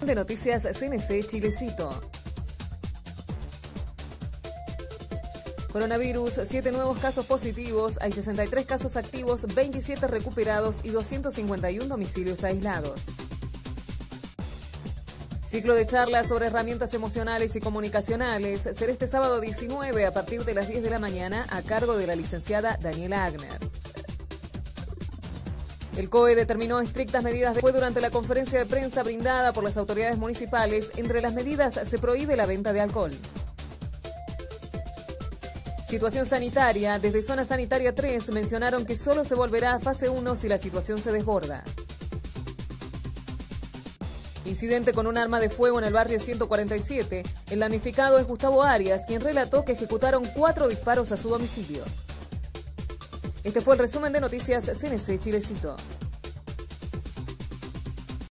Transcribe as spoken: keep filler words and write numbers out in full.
de Noticias C N C Chilecito. Coronavirus, siete nuevos casos positivos, hay sesenta y tres casos activos, veintisiete recuperados y doscientos cincuenta y uno domicilios aislados. Ciclo de charlas sobre herramientas emocionales y comunicacionales será este sábado diecinueve a partir de las diez de la mañana a cargo de la licenciada Daniela Agner. El C O E determinó estrictas medidas de... Fue durante la conferencia de prensa brindada por las autoridades municipales. Entre las medidas se prohíbe la venta de alcohol. Situación sanitaria. Desde Zona Sanitaria tres mencionaron que solo se volverá a fase uno si la situación se desborda. Incidente con un arma de fuego en el barrio ciento cuarenta y siete. El damnificado es Gustavo Arias, quien relató que ejecutaron cuatro disparos a su domicilio. Este fue el resumen de Noticias C N C Chilecito.